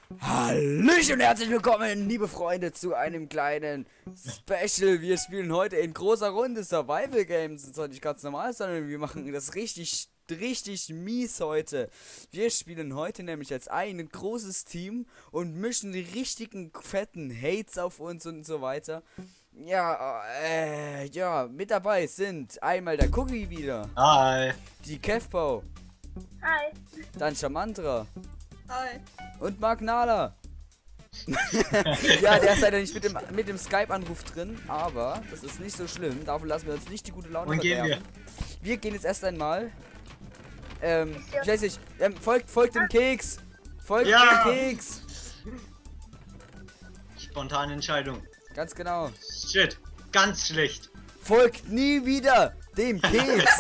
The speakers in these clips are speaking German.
Hallöchen und herzlich willkommen, liebe Freunde, zu einem kleinen Special. Wir spielen heute in großer Runde Survival Games. Das soll nicht ganz normal sein, sondern wir machen das richtig mies heute. Wir spielen heute nämlich als ein großes Team und mischen die richtigen fetten Hates auf uns und so weiter. Ja, mit dabei sind einmal der Cookie wieder. Hi. Die Kevpau. Hi. Dann Shamantra. Hi. Und Mark Nala. Ja, der ist leider nicht mit dem Skype-Anruf drin, aber das ist nicht so schlimm. Dafür lassen wir uns nicht die gute Laune verderben. Wir gehen jetzt erst einmal. Ich weiß nicht, folgt dem Keks. Folgt dem Keks. Spontane Entscheidung. Ganz genau. Shit, ganz schlecht. Folgt nie wieder dem Keks.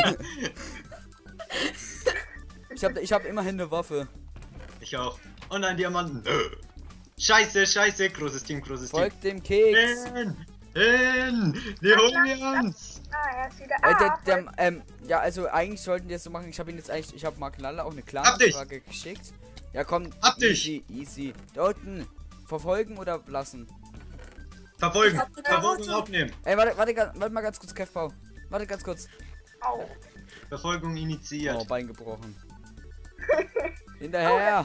Ich hab immerhin eine Waffe. Ich auch. Und ein Diamanten. Scheiße, großes Team. Folgt dem Keks. Die holen wir uns. Er ist wieder. Ja, also eigentlich sollten wir es so machen. Ich habe Mark Nalla auch eine Clan-Frage geschickt. Ja, komm. Easy. Da unten. Verfolgen oder lassen? Verfolgen und aufnehmen. Ey, warte mal ganz kurz, Kevpau. Warte ganz kurz. Au. Verfolgung initiiert. Oh, Bein gebrochen. Hinterher!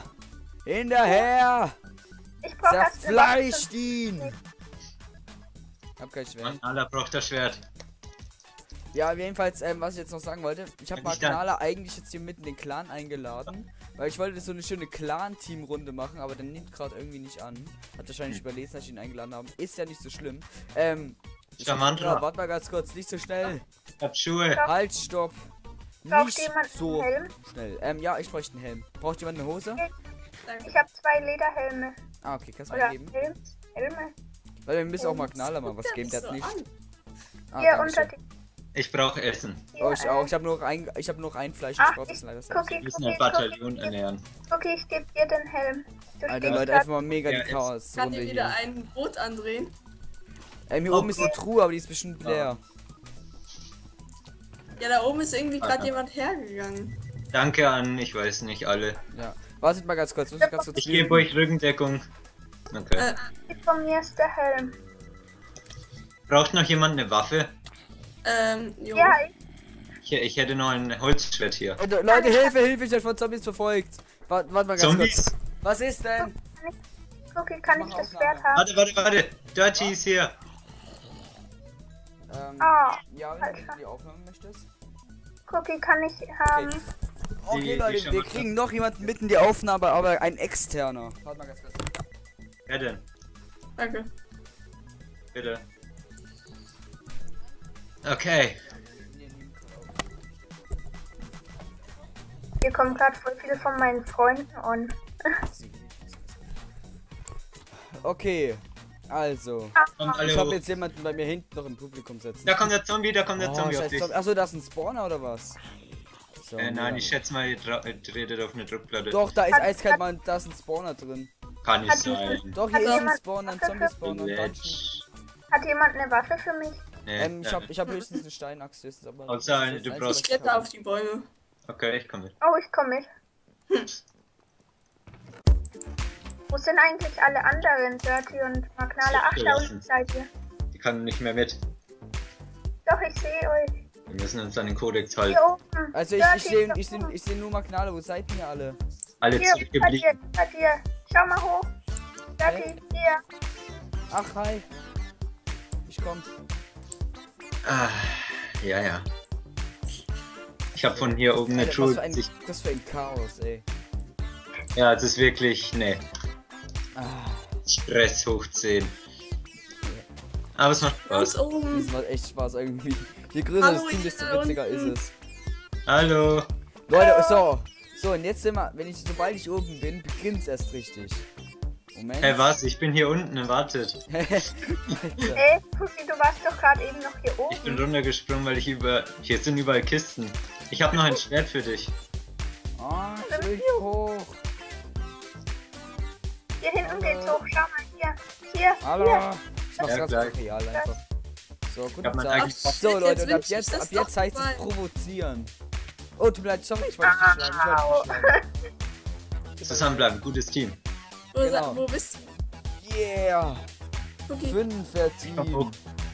Ich brauche Zerfleischt ihn! Hab kein Schwert. Alla braucht das Schwert. Ja, jedenfalls, was ich jetzt noch sagen wollte, ich habe Mark Nala eigentlich jetzt hier mitten den Clan eingeladen, weil ich wollte so eine schöne Clan-Team-Runde machen, aber der nimmt gerade irgendwie nicht an. Hat wahrscheinlich überlesen, dass ich ihn eingeladen habe. Ist ja nicht so schlimm. Shamantra. Warte mal ganz kurz, nicht so schnell. Ich hab Schuhe. Halt, stopp. Braucht Nicht jemand so einen Helm? schnell. Ja, ich bräuchte einen Helm. Braucht jemand eine Hose? Ich habe 2 Lederhelme. Ah, okay, kannst du Oder mir geben? Helme. Weil wir müssen auch Mark Nala mal was geben, der hat nicht. Ah, Hier danke unter schön. dem. Ich brauche Essen. Oh, ich auch. Ich habe noch ein Fleisch. Ach, Ich brauche das leider Wir selbst. müssen ein Bataillon ernähren. Okay, ich gebe dir den Helm. Du Alter, stehst Leute, grad- einfach mal mega Ja, die Chaos. Kann dir wieder ein Boot andrehen? Hier oben ist eine Truhe, aber die ist bestimmt leer. Ja, da oben ist irgendwie gerade jemand hergegangen. Danke an, ich weiß nicht, alle. Ja. Wartet mal ganz kurz. Muss ich ganz kurz Ich gebe euch Rückendeckung. Okay. Von mir ist der Helm. Braucht noch jemand eine Waffe? Jo. Ja, Ich hätte noch ein Holzschwert hier. Leute, Hilfe! Ich werde von Zombies verfolgt. Warte mal ganz Zombies? kurz. Was ist denn? okay, kann ich Mach das Aufnahme. Schwert haben? Warte. Dirty ist hier. Ja, wenn du die aufnehmen möchtest. Cookie kann ich haben. Okay, Die Leute, wir Shamantra. kriegen noch jemanden mitten in die Aufnahme, aber ein externer. Warte mal ganz kurz. Wer denn? Danke. Bitte. Okay. Hier kommen gerade voll viele von meinen Freunden und. Okay, also. Kommt alle Ich habe hoch. jetzt jemanden bei mir hinten noch im Publikum sitzen. Da kommt der Zombie auf dich. Achso, das ist ein Spawner oder was? So, Nein, ich schätze mal, ihr tretet auf eine Druckplatte. Doch, da ist eiskalt, man, da ist ein Spawner drin. Kann nicht Hat sein. Doch, hier Hat ist ein jemand Spawner, ein Waffe Zombie-Spawner. Letsch. Hat jemand eine Waffe für mich? Nee, Ich hab höchstens eine Steinaxt, höchstens, aber. Außer, das ist du das brauchst- Ich kletter auf die Bäume. Okay, ich komme mit. Oh, ich komme mit. Wo sind eigentlich alle anderen? Dirty und Magnale? Ach, da unten seid ihr. Die kann nicht mehr mit. Doch, ich sehe euch. Wir müssen uns an den Kodex halten. Hier oben. Also Dirty, ich seh nur Magnale, wo seid ihr alle? Alle Hier, bei dir, zurückgeblieben. bei dir. Schau mal hoch. Dirty, hier. Ach, hi. Ich komm. Ah, ja. Ich habe von hier oben eine Alter, was Truhe. für ein Chaos, ey. Ja, es ist wirklich, nee, Ah, Stress hoch 10. Aber es macht Ganz Spaß. oben. das macht echt Spaß irgendwie. Je größer das Hallo, Team, hier desto da witziger unten. ist es. Hallo. Leute, so, und jetzt sind wir, sobald ich oben bin, beginnt's erst richtig. Moment. Hey, was? Ich bin hier unten, wartet. Alter. Ey, Cookie, du warst doch gerade eben noch hier Ich bin oben. runtergesprungen, weil hier sind überall Kisten. Ich habe noch ein Schwert für dich. Ah, ich will hoch. Hier hinten geht's hoch. Schau mal hier. Hier. Hallo. Hier. Ich mach's Ja, ganz gleich. real einfach. So, guten Ich hab mein Tag. eigenes Box. So, Leute, und ab wünsch ich jetzt das doch heißt es mal. provozieren. Oh, tut mir leid, sorry, ich wollte nicht schlagen. Au. Zusammenbleiben, gutes Team. Genau. Wo bist du? Yeah! Okay. 5er-Team.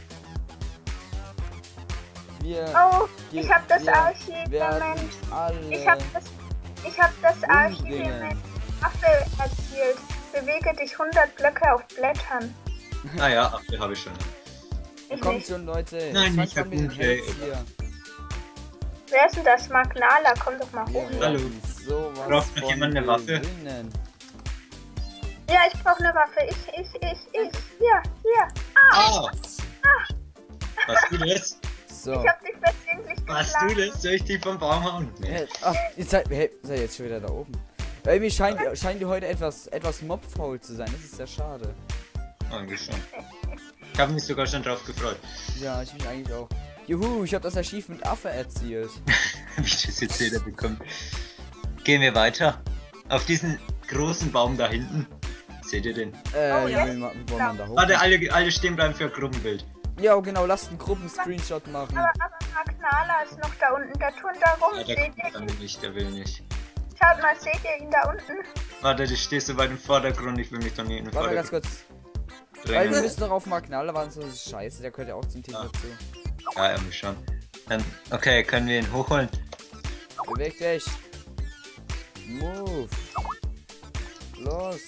Wir Oh, ich hab das wir Archiv, werden Moment. alle Ich hab das Archiv umbringen. mit Affe erzielt. Bewege dich 100 Blöcke auf Blättern. Ah ja, ach, die habe ich schon. Ich Kommt nicht. schon, Leute. Nein, Fangt ich hab an mit den Unplay. Hells hier. Wer ist denn das? Magnala, komm doch mal Wir hoch. Hallo. werden sowas Braucht noch von jemand eine Waffe? gewinnen. Ja, ich brauche eine Waffe. Ich. Hier. Ah! Was du das? So. Ich hab dich versehentlich Was du geschlagen. das? Soll ich dich vom Baum hauen? Nee. Ach, ihr seid jetzt schon wieder da oben. Irgendwie scheint ihr heute etwas mobfaul zu sein. Das ist sehr schade. Eigentlich schon. Ich habe mich sogar schon drauf gefreut. Ja, ich mich eigentlich auch. Juhu, ich habe das Archiv mit Affe erzielt. Wie das jetzt jeder bekommt. Gehen wir weiter. Auf diesen großen Baum da hinten. Seht ihr den? Oh, Wie ja. will man da hoch? Warte, alle stehen bleiben für Gruppenbild. Ja, genau, lasst einen Gruppen-Screenshot machen. Aber Magnala ist noch da unten. Der turnt da rum. Ah, der Seht kommt ihr? damit nicht, der will nicht. Schaut mal, seht ihr ihn da unten? Warte, ich stehe so weit im Vordergrund, ich will mich doch nie in den Warte ganz Vordergrund kurz. Weil wir drängen. müssen doch auf Magnala warten, so ist scheiße, der gehört ja auch zum Team Ja. dazu. Ja, irgendwie schon. Okay, können wir ihn hochholen? Beweg dich. Move. Los.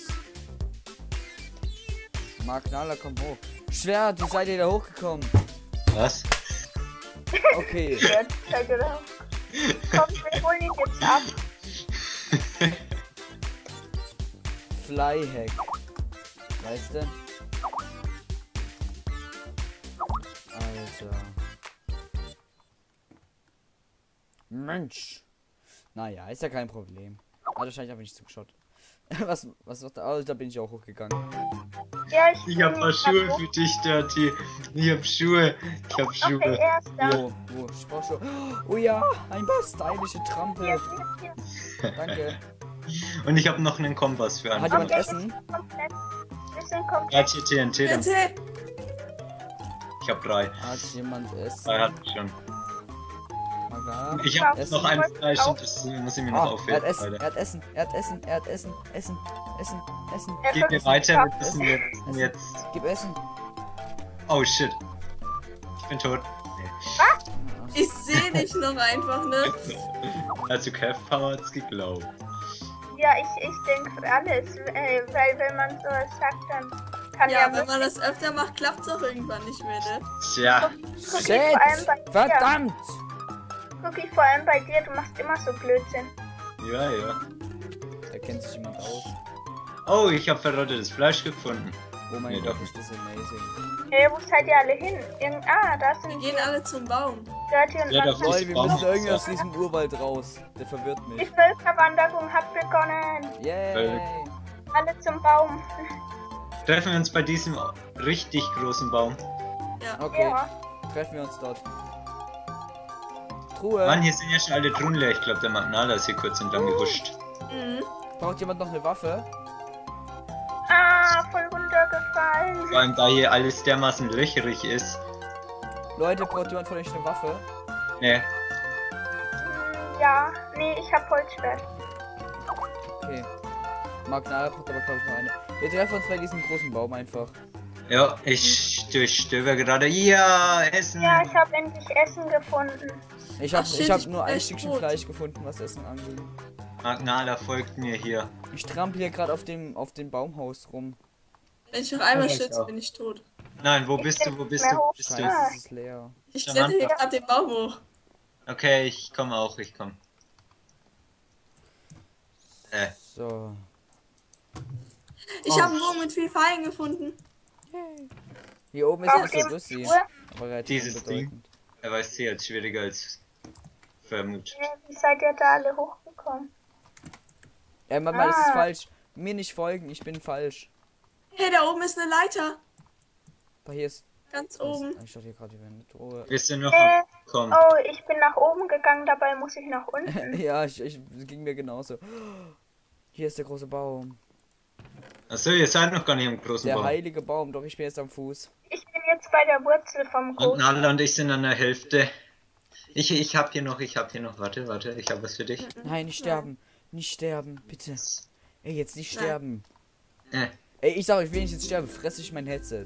Magnala, komm hoch. Schwert, wie seid ihr da hochgekommen? Was? Okay. Ja, seid ihr da? Komm, wir holen ihn jetzt ab. Flyhack. Weißt du? Alter. Mensch. Naja, ist ja kein Problem. Hat wahrscheinlich einfach nicht zugeschaut. Was wird da? Oh, da bin ich auch hochgegangen. Ja, Ich hab bin paar nicht Schuhe da für dich, Dirty. Ich hab Schuhe. Okay, er ist da. Wo? Ich brauch schon. Oh ja, ein paar stylische Trampel. Hier. Danke. Und ich hab noch einen Kompass für Hat einen. jemand Okay. Essen? Komplett. Wir sind Er komplett. hat hier TNT dann. Bitte. Ich hab 3. Hat jemand Essen? 3 hat ich schon. Maga? Ich hab Essen. noch ein Fleisch und das muss ich mir noch Ah, er hat aufheben. Essen, Alter. er hat Essen, er hat Essen, er hat Essen, Essen. Er Geht mir versucht weiter, ab. wir müssen jetzt. Gib Essen. Oh shit. Ich bin tot. Ich sehe dich noch einfach, ne? Also Kev Power hat's geglaubt. Ja, ich denke alles. Weil wenn man sowas sagt, dann kann Ja, er wenn man das öfter macht, klappt's auch irgendwann nicht mehr, ne? Tja. Guck Shit! vor allem bei dir. Verdammt! Guck ich vor allem bei dir, du machst immer so Blödsinn. Ja. Da kennt sich jemand aus. Oh, ich hab verrottetes Fleisch gefunden. Oh mein Nee, Gott, doch ist das amazing. Wo seid ihr alle hin? Da Wir sind gehen alle zum Baum. Dirty und Ja, da Magnala. Leute, wir Baum- müssen irgendwie aus diesem Urwald raus. Der verwirrt Die mich. Völkerwanderung hat begonnen. Yay! Alle zum Baum. Treffen wir uns bei diesem richtig großen Baum. Ja. Okay, Ja. treffen wir uns dort. Truhe. Mann, hier sind ja schon alle Truhen leer. Ich glaube, der Magnala ist hier kurz entlang gehuscht. Mhm. Braucht jemand noch eine Waffe? Voll runtergefallen. Vor allem, da hier alles dermaßen löcherig ist. Leute, braucht jemand von euch eine Waffe? Ne, Ja, nee, ich hab Holzschwert. Okay. Magnala braucht aber glaube ich noch eine. Wir treffen uns bei diesem großen Baum einfach. ja, ich durchstöber gerade. Ja, Essen. Ja, ich hab endlich Essen gefunden. Ich hab, Ach, shit, ich hab ich nur bin ein echt Stückchen tot. Fleisch gefunden, was Essen angeht. Magnala folgt mir hier. Ich trampel hier gerade auf dem Baumhaus rum. Wenn ich noch einmal Ja, ich schütze, auch. bin ich tot. Nein, wo bist du? Wo bist du? Wo bist Scheiße, du? es ist leer. Ich Ja, kletter hier Mann. gerade den Baum hoch. Okay, ich komme auch, ich komme. So. Ich Oh. habe einen Bogen mit viel Pfeilen gefunden. Hier oben ist Auf nicht dem so lustig. Flur. Aber relativ Dieses unbedeutend. Er weiß sie als schwieriger als vermutet. Wie seid ihr da alle hochgekommen? Mama, das ist Ah. falsch. Mir nicht folgen, ich bin falsch. Hey, da oben ist eine Leiter. Aber hier ist. Ganz oben. Ich dachte hier gerade über eine Truhe. Bist du noch Äh, komm? Oh, ich bin nach oben gegangen, dabei muss ich nach unten. Ja, ich ging mir genauso. Hier ist der große Baum. Achso, ihr seid noch gar nicht im großen Der Baum. heilige Baum, doch ich bin jetzt am Fuß. Ich bin jetzt bei der Wurzel vom großen. Magnala und ich sind an der Hälfte. Ich hab hier noch. Warte, ich hab was für dich. Nein, nicht sterben. Nicht sterben, bitte. Ey, jetzt nicht Nein. sterben. Ey, ich sag euch, wenn ich jetzt sterbe, fresse ich mein Headset.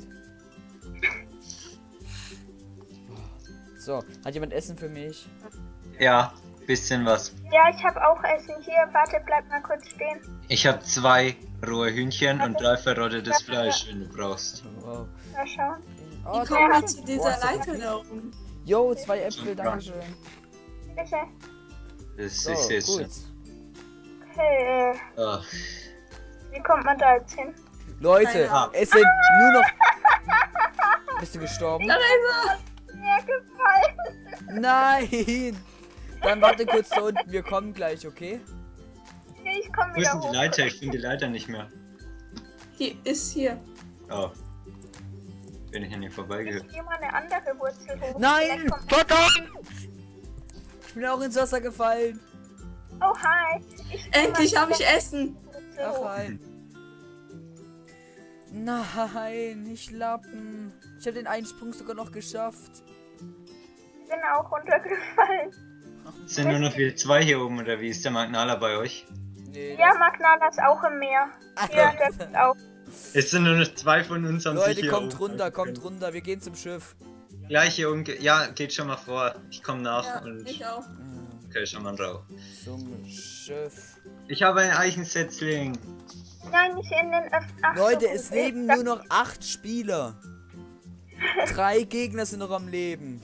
So, hat jemand Essen für mich? Ja, bisschen was. Ja, ich habe auch Essen hier. Warte, bleib mal kurz stehen. Ich habe 2 rohe Hühnchen und 3 verrottetes Fleisch, wenn du brauchst. Wow. Mal schauen. Oh, Wie kommen wir danke. zu dieser ist das Leiter gut. da oben? Jo, 2 Äpfel, dankeschön. Bitte. Das So, ist jetzt gut. Okay, Oh, wie kommt man da jetzt hin? Leute, Keine Ahnung. es sind nur noch... Bist du gestorben? Da ist Mir gefallen. Nein! Dann warte kurz da unten, wir kommen gleich, okay? Nee, ich komme wo ist wieder denn die hoch. Leiter? Ich finde die Leiter nicht mehr. er. Hier ist hier. Oh. Bin ich an ihr vorbeigehört. Ich gehe mal eine andere Wurzel hoch. Nein! Vielleicht kommt- Verdammt! Ich bin auch ins Wasser gefallen. Oh, hi. Ich geh Endlich mal habe ich Essen. Wurzel Ach, hoch. nein. Nein, ich Lappen. Ich habe den einen Sprung sogar noch geschafft. Ich bin auch runtergefallen. Sind nur noch wir 2 hier oben oder wie ist der Magnaler bei euch? Nee, Ja, Magnala ist auch im Meer. Ja, der ist auch. Es sind nur noch 2 von uns am sich Leute, hier kommt oben. kommt runter, wir gehen zum Schiff. Gleich hier unten. Ja, geht schon mal vor. Ich komme nach Ja, und. ich auch. Okay, schon mal drauf. Zum Schiff. Ich habe ein Eichensetzling. Nein, nicht in den Ach, Leute, so es gut. leben nur noch 8 Spieler. 3 Gegner sind noch am Leben.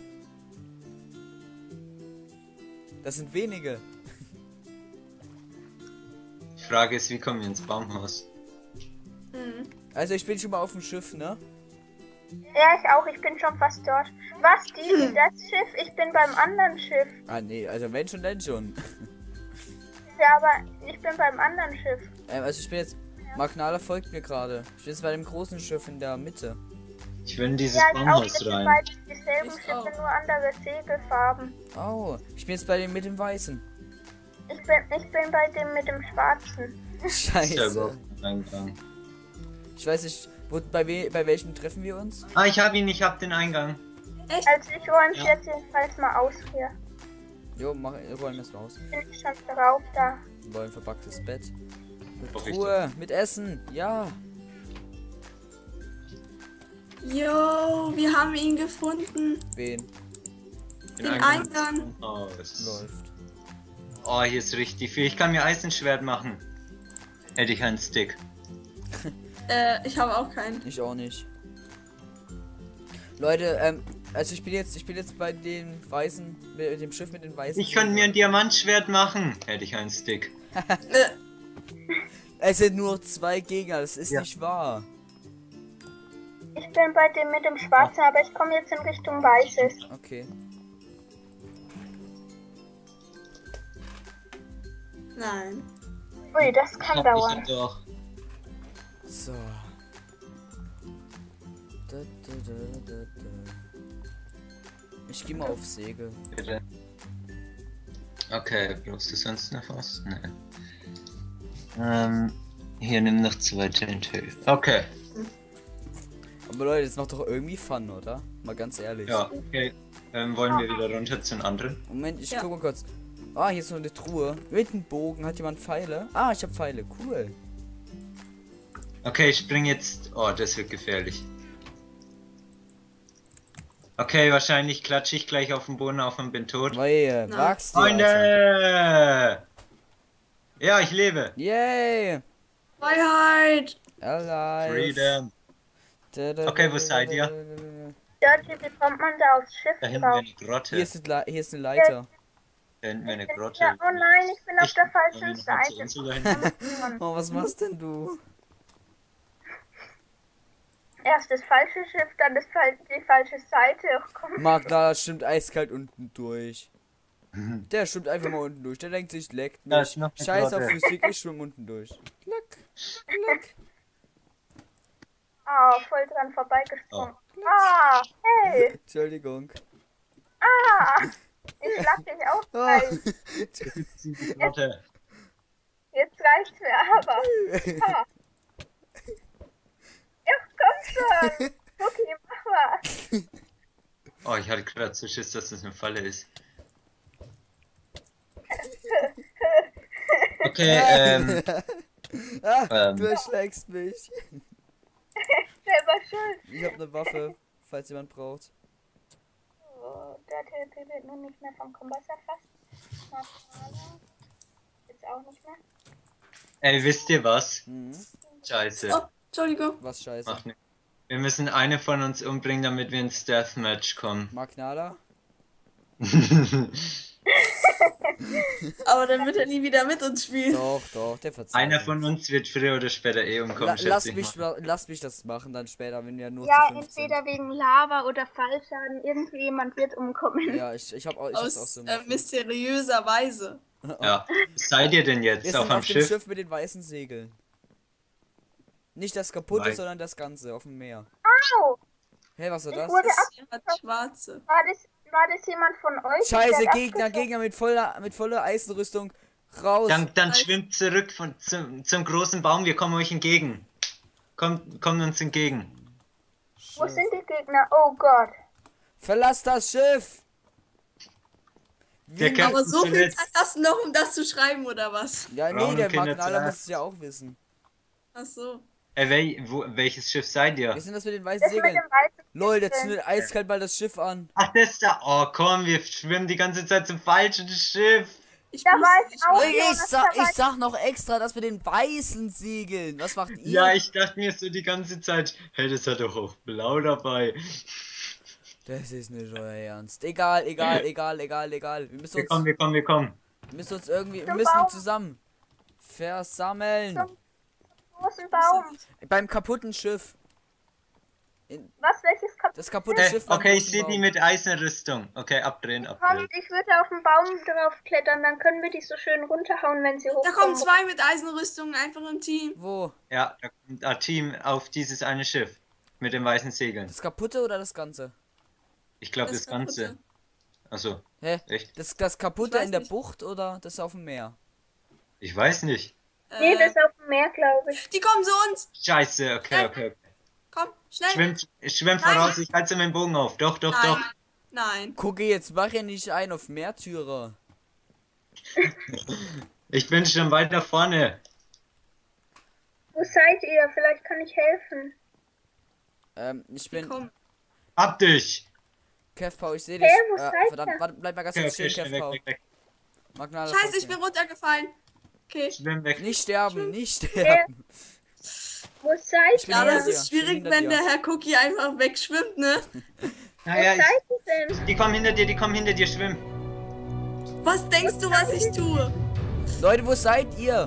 Das sind wenige. Die Frage ist, wie kommen wir ins Baumhaus? Mhm. Also ich bin schon mal auf dem Schiff, ne? Ja, ich auch. Ich bin schon fast dort. Was, das Schiff? Ich bin beim anderen Schiff. Ah nee, also wenn schon, denn schon. Ja, aber ich bin beim anderen Schiff. Also ich bin jetzt... Magnala folgt mir gerade. Ich bin jetzt bei dem großen Schiff in der Mitte. Ich will in dieses Ja, ich auch. Baumhaus Das sind rein. beide dieselben Ich Schiffe, auch. nur andere Segelfarben. Oh, ich bin jetzt bei dem mit dem Weißen. Ich bin bei dem mit dem Schwarzen. Ist ja Scheiße. überhaupt nicht reingegangen. Ich weiß nicht, bei welchem treffen wir uns? Ah, ich habe ihn, ich habe den Eingang. Echt? Also ich räume Ja. jetzt jedenfalls mal aus hier. Jo, räumen wir es raus. Bin ich schon drauf da. Wir wollen ein verpacktes Bett. Mit Hoffe ich Ruhe, mit Essen, ja. Jo, wir haben ihn gefunden. Wen? Den Den Eingang. Oh, das Läuft. oh, hier ist richtig viel. Ich kann mir Eisenschwert machen. Hätte ich einen Stick. Ich habe auch keinen. Ich auch nicht. Leute, also ich bin jetzt bei den Weißen, mit dem Schiff mit den Weißen. Ich könnte mir ein Diamantschwert machen. Hätte ich einen Stick. Es sind nur 2 Gegner, das ist Ja. nicht wahr. Ich bin bei dem mit dem Schwarzen, aber ich komme jetzt in Richtung Weißes. Okay. Nein. Ui, das kann Ich dauern. hab doch. So. Da. Ich gehe mal auf Segel. Bitte. Okay, brauchst du sonst noch was? Nein. Hier nimm noch 2 TNT. Okay. Aber Leute, das macht doch irgendwie Fun, oder? Mal ganz ehrlich. Ja, okay. Wollen wir wieder runter zu den anderen? Moment, ich Ja. guck mal kurz. Ah, hier ist noch eine Truhe. Mit einem Bogen. Hat jemand Pfeile? Ah, ich habe Pfeile. Cool. Okay, ich spring jetzt. Oh, das wird gefährlich. Okay, wahrscheinlich klatsche ich gleich auf den Boden auf und bin tot. Wehe, Na. wachst du, Alter. Freunde! Ja, ich lebe. Yay! Freiheit! Alive. Freedom. Okay, wo seid ihr? Dort, wie kommt man da aufs Schiff Da hinten wäre drauf? eine Grotte. Hier ist eine Leiter. Da hinten wäre eine Grotte. Ja, oh nein, ich bin auf der falschen Zur Seite. Insel da hinten. Oh, was machst denn du? Erst das falsche Schiff, dann die falsche Seite. Oh, komm. Magda stimmt eiskalt unten durch. Der schwimmt einfach mal unten durch. Der denkt sich, leckt Da mich. ist noch eine Scheiß auf Grotte. Physik, ich schwimm unten durch. Klack. Klack. Ah, voll dran vorbeigesprungen. Ah, hey. Entschuldigung. Ah, ich schlag dich auch Ah. rein. Die Grotte. Jetzt reicht's mir aber. Ah. Ja, komm schon. Okay, mach was. Oh, ich hatte gerade so Schiss, dass das eine Falle ist. Okay, Du erschlägst mich. Selber schuld. Ich habe eine Waffe, falls jemand braucht. So, der TP wird nun nicht mehr vom Kompass erfasst. Jetzt auch nicht mehr. Ey, wisst ihr was? Mhm. Scheiße. Oh, Entschuldigung. Was scheiße. Macht nix. Wir müssen eine von uns umbringen, damit wir ins Deathmatch kommen. Magnala? Aber dann wird er nie wieder mit uns spielen. Doch, der verzeiht. Einer von uns wird früher oder später umkommen, Lass schätze ich mal. mich das machen, dann später, wenn wir nur Ja, zu 15 entweder wegen Lava oder Fallschaden. Irgendjemand wird umkommen. Ja, ich hab's auch Aus so. mysteriöser Weise. Ja. Was seid ihr denn jetzt? Wir Auf sind dem auf dem Schiff? Schiff mit den weißen Segeln. Nicht das kaputte, Weiß. sondern das ganze auf dem Meer. Au! Hey, was war Ich das? wurde Das hat Schwarze. War das jemand von euch? Scheiße, Der Gegner mit voller Eisenrüstung. Raus. Dann schwimmt zurück zum großen Baum, wir kommen euch entgegen. Kommt uns entgegen. Wo sind die Gegner? Oh Gott. Verlass das Schiff. Der Wie- Captain Aber so viel zuletzt- Zeit hast du noch, um das zu schreiben, oder was? Ja, nee, Brauchen der Kinder Magnala zuerst. muss es ja auch wissen. Ach so. Welches Schiff seid ihr? Wir sind das mit den weißen Das mit Segeln. dem weißen Lol, der Segeln. zündet eiskalt mal das Schiff an. Ach, das da. Oh, komm, wir schwimmen die ganze Zeit zum falschen Schiff. Ich Da wusste war ich nicht, auch. was- Ich sag noch extra, das mit den weißen Segeln. Was macht ihr? Ja, ich dachte mir so die ganze Zeit, hey, das hat doch auch blau dabei. Das ist nicht euer Ernst. Egal. Wir müssen Wir kommen. wir müssen uns zusammen versammeln. großen Baum. Beim kaputten Schiff. Was? Welches kaputt? Das kaputte Hey, Schiff beim okay, ich großen sehe die Baum. mit Eisenrüstung. Okay, abdrehen. Kommt, ich würde auf den Baum drauf klettern, dann können wir die so schön runterhauen, wenn sie Da hochkommen. kommen zwei mit Eisenrüstungen einfach im Team. Wo? Ja, da kommt ein Team auf dieses eine Schiff. Mit den weißen Segeln. Das kaputte oder das ganze? Ich glaube, das Kaputte. Ganze. Achso, Hä? echt? Das kaputte weiß in der nicht. Bucht oder das auf dem Meer? Ich weiß nicht. Nee, das ist auf dem Meer, glaube ich. Die kommen zu uns. Scheiße, okay. Komm, schnell. Schwimm voraus, ich halte meinen Bogen auf. Doch. Nein. Gucke, jetzt mach ja nicht ein auf Märtyrer. Ich bin schon weiter vorne. Wo seid ihr? Vielleicht kann ich helfen. Ich bin Komm. Hab dich! Kevpau, ich sehe dich. Hä, wo seid Verdammt, ihr? warte, bleib mal ganz Okay, kurz stehen, schnell, Kevpau. weg. Magnala, Scheiße, folgt ich bin mir. runtergefallen. Okay. Schwimm weg. Nicht sterben, nicht sterben. Wo Ich seid bin Ja, ihr? hinter das dir, ist ich bin schwierig, hinter wenn dir. der Herr Cookie einfach wegschwimmt, ne? Wo Naja, seid ihr denn? die kommen hinter dir, schwimm. Was denkst du, was ich tue? Leute, wo seid ihr?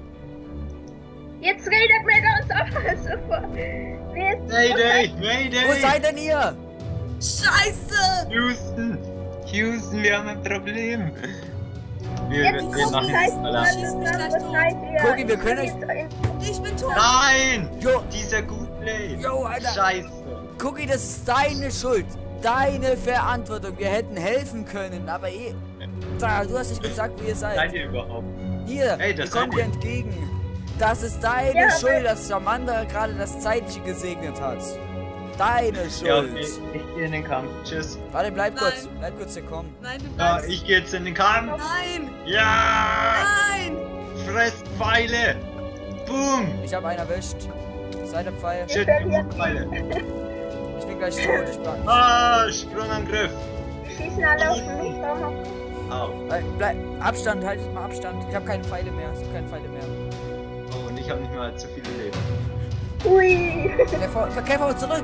Jetzt redet mir uns auf. Super. Nee, Mayday! Wo seid denn ihr? Scheiße! Houston, wir haben ein Problem. Wir jetzt machen seid jetzt Alarm. Schieß mich gleich Wo tot. seid ihr? Gucki, wir können euch- Ich bin tot. Nein! Jo, Dieser Goodplay! Jo, Alter. Scheiße! Gucki, das ist deine Schuld. Deine Verantwortung. Wir hätten helfen können, aber du hast nicht gesagt, wo ihr Seid seid. ihr überhaupt? Hier, Hey, ihr das kommt seid dir ihr. entgegen. Das ist deine Ja, Schuld, dass Samantha gerade das Zeitliche gesegnet hat. Deine Schuld. Ja, okay, ich gehe in den Kampf. Tschüss. Warte, bleib Nein. kurz hier kommen. Nein, du Ja, bleibst. ich gehe jetzt in den Kampf. Nein! Ja! Nein! Fresst Pfeile! Boom! Ich habe einen erwischt. Zweiter Pfeil. Shit, genug Pfeile. Ich bin gleich tot. Ich bin. Ah, Sprungangriff. Schießen alle auf mich. Warum? Au. Bleib. Abstand, haltet mal Abstand. Ich habe keine Pfeile mehr. Ich habe keine Pfeile mehr. Oh, und ich habe nicht mehr allzu viele Leben. Ui. Käfer, zurück.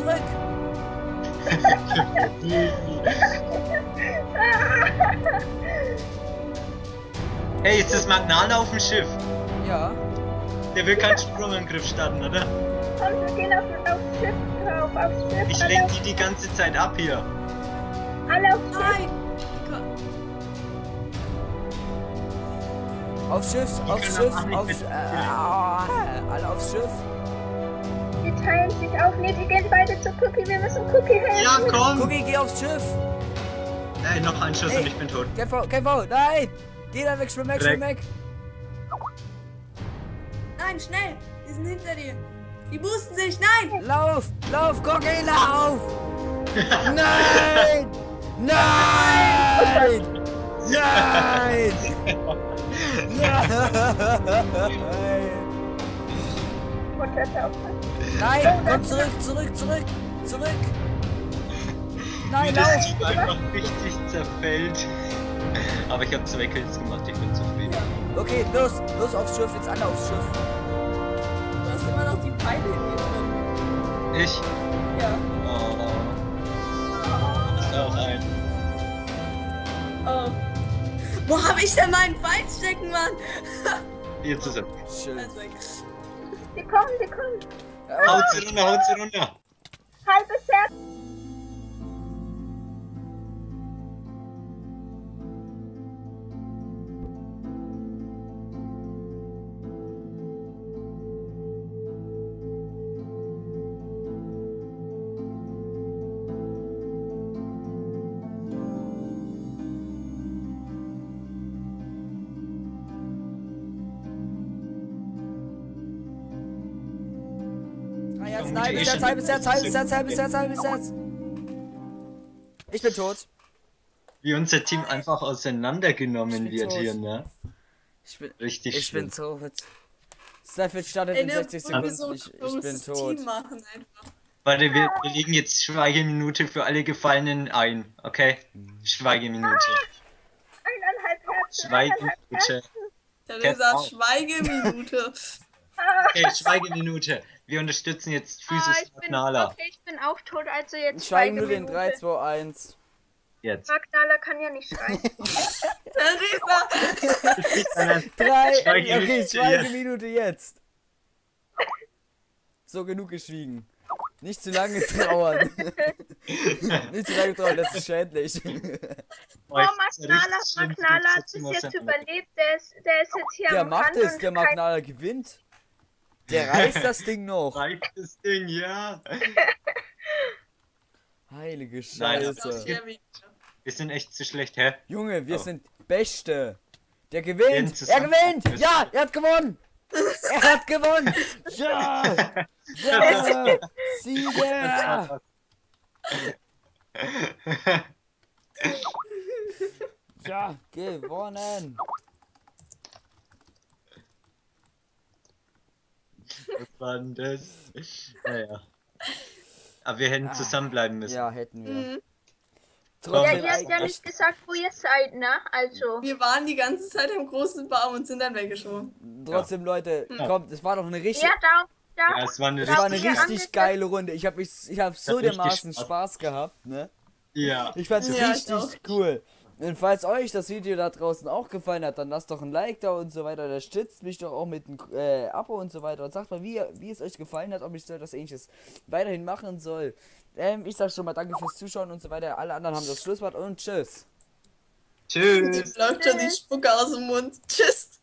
Hey, ist das Magnala auf dem Schiff? Ja. Der will keinen Sprungangriff starten, oder? Komm, wir gehen aufs Schiff drauf. Aufs Schiff. Ich lenk die ganze Zeit ab hier. Alle aufs Schiff. Nein! Aufs Schiff, Die aufs können Schiff, auch nicht aufs. mit- Alle aufs Schiff. Die teilen sich auf. Nee, die gehen beide zu Cookie. Wir müssen Cookie helfen. Ja, komm! Cookie, geh aufs Schiff. Ey, noch ein Schuss Ey. und ich bin tot. Käfer, nein! Geh da weg, schwimm weg. Nein, schnell! Die sind hinter dir. Die boosten sich. Nein! Lauf, Cookie, lauf! Nein! Nein! Nein! Nein! runtertauchen. Nein, komm zurück. Nein, Das lauf. Team einfach richtig zerfällt. Aber ich habe 2 Kills gemacht, ich bin zufrieden. Okay, los aufs Schiff, jetzt alle aufs Schiff. Du hast immer noch die Pfeile in dir drin. Ich? Ja. Oh. Ist auch ein. Oh. Wo habe ich denn meinen Pfeil stecken, Mann? Hier zusammen. Schön. Alles weg. Die kommen. Haut sie runter. Halbes Herz. Halbes Herz. Ich bin tot. Wie unser Team einfach auseinandergenommen Ich bin wird tot. hier, ne? Richtig Ich bin schlimm. tot. Starfield startet Ey, in ne, 60 wollen wir Sekunden. so ein Ich bin großes tot. Team machen einfach. Warte, wir legen jetzt Schweigeminute für alle Gefallenen ein, okay? Schweigeminute. 1,5 Herzen. Schweigeminute. Theresa, auf. Schweigeminute. Okay, Schweigeminute. Wir unterstützen jetzt Physis Magnala. Okay, ich bin auch tot, also jetzt Schweigen nur in Schweigeminute. 3, 2, 1. Jetzt. Magnala kann ja nicht schreien. Theresa! 3, Schweigeminute okay, jetzt. Schweigeminute jetzt. So, genug geschwiegen. Nicht zu lange trauern. Nicht zu lange trauern, das ist schädlich. Oh, Magnala hat es jetzt überlebt. Der ist jetzt hier Der am macht Rand es, und der kann- Magnala gewinnt. Der reißt das Ding noch. Reicht das Ding, ja. Heilige Nein, Scheiße. Wir sind echt zu schlecht, hä? Junge, wir Oh. sind Beste. Der gewinnt. Werden Er zusammen- gewinnt. Ja, er hat gewonnen. Er hat gewonnen. Ja. Ja. Sieger. Ja, gewonnen. Was war denn das? Naja. Aber wir hätten zusammenbleiben müssen. Ja, hätten wir. Mhm. Ja, Trotzdem, ihr habt ja nicht gesagt, wo ihr seid, ne? Also. Wir waren die ganze Zeit am großen Baum und sind dann weggeschwommen. trotzdem Leute, kommt, es war doch eine richtig, Ja, da. Ja, es war eine es war eine richtig. richtig geile Runde. Ich habe so richtig dermaßen Spaß. Spaß gehabt, ne? Ja. Ich fand's Ja, ich richtig auch. cool. Und falls euch das Video da draußen auch gefallen hat, dann lasst doch ein Like da und so weiter. Unterstützt mich doch auch mit einem Abo und so weiter. Und sagt mal, wie es euch gefallen hat, ob ich so das ähnliches weiterhin machen soll. Ich sag schon mal danke fürs Zuschauen und so weiter. Alle anderen haben das Schlusswort und tschüss. Tschüss. Jetzt läuft schon die Spucke aus dem Mund. Tschüss.